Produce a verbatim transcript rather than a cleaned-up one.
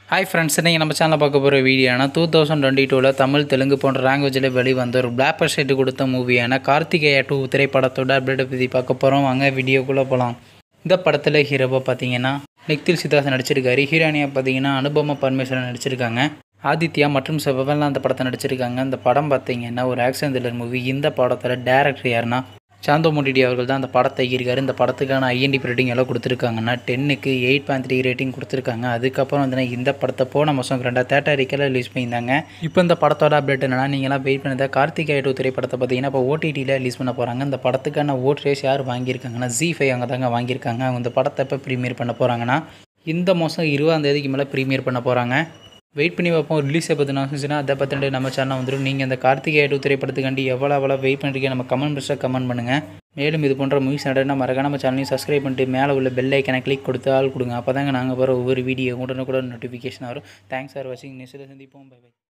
Hi friends, இன்றைக்கி நம்ம சேனலில் பார்க்க போகிற வீடியோனா டூ தௌசண்ட் டுவெண்ட்டி டூவில் தமிழ் தெலுங்கு போன்ற லாங்குவேஜில் வெளிவந்த ஒரு பிளாக் பஸ்ட் கொடுத்த மூவியான கார்த்திகேயா டூ திரைப்படத்தோட அப்டேட்டை பற்றி பார்க்க போகிறோம். வாங்க வீடியோக்குள்ளே போகலாம். இந்த படத்தில் ஹீரோவாக பார்த்தீங்கன்னா நிக்தில் சித்தார்த் நடிச்சிருக்காரு. ஹீரோனியாக பார்த்தீங்கன்னா அனுபமா பரமேஸ்வரன் நடிச்சிருக்காங்க. ஆதித்யா மற்றும் செவன்லாம் அந்த படத்தை நடிச்சிருக்காங்க. இந்த படம் பார்த்தீங்கன்னா ஒரு ஆக்ஷன் த்ரில்லர் மூவி. இந்த படத்தோட டேரக்டர் யாருன்னா சாந்தோ மோடிடி அவர்கள் தான் அந்த படத்தை இருக்காரு. இந்த படத்துக்கான ஐஎன்டி ரேட்டிங் எல்லாம் கொடுத்துருக்காங்கன்னா டென்னுக்கு எயிட் பாயிண்ட் த்ரீ ரேட்டிங் கொடுத்துருக்காங்க. அதுக்கப்புறம் வந்து இந்த படத்தை போன மாதம் ரெண்டா தேட்டரிக்கெல்லாம் ரிலீஸ் பண்ணியிருந்தாங்க. இப்போ இந்த படத்தோட அப்டேட் என்னன்னா, நீங்களாம் வெயிட் பண்ணத கார்த்திகேயா டூ திரைப்படத்தை பார்த்தீங்கன்னா இப்போ ஓடிடியில் ரிலீஸ் பண்ண போகிறாங்க. இந்த படத்துக்கான ஓட் ரேஸ் யார் வாங்கியிருக்காங்கன்னா ஜி ஃபைவ் அங்கே தாங்க வாங்கியிருக்காங்க. அவங்க இந்த படத்தை எப்போ ப்ரீமியர் பண்ண போகிறாங்கன்னா இந்த மாதம் இருபதாம் தேதிக்கு மேலே ப்ரீமியர் பண்ண போகிறாங்க. வெயிட் பண்ணி பார்ப்போம். ரிலீஸை பற்றினா இருந்துச்சுன்னா அதை பற்றிட்டு நம்ம சேனல் வந்துடும். நீங்கள் இந்த கார்த்திகேயா டூ திரைப்படத்துக்காண்டி எவ்வளோ எவ்வளோ வெயிட் பண்ணிருக்கீங்க நம்ம கமெண்ட் பாக்ஸில் கமெண்ட் பண்ணுங்கள். மேலும் இது போன்ற மூவிஸ் நடனா மறக்காம நம்ம சேனலையும் சப்ஸ்கிரைப் பண்ணிட்டு மேலே உள்ள பெல் ஐக்கனை கிளிக் கொடுத்து ஆள் கொடுங்க. அப்போ தாங்க நாங்கள் போகிற ஒவ்வொரு வீடியோ உடனுக்குடன் நோட்டிஃபிகேஷன் வரும். தேங்க்ஸ் ஃபார் வாட்சிங். நெக்ஸ்ட்டில் சந்திப்போம். Bye by.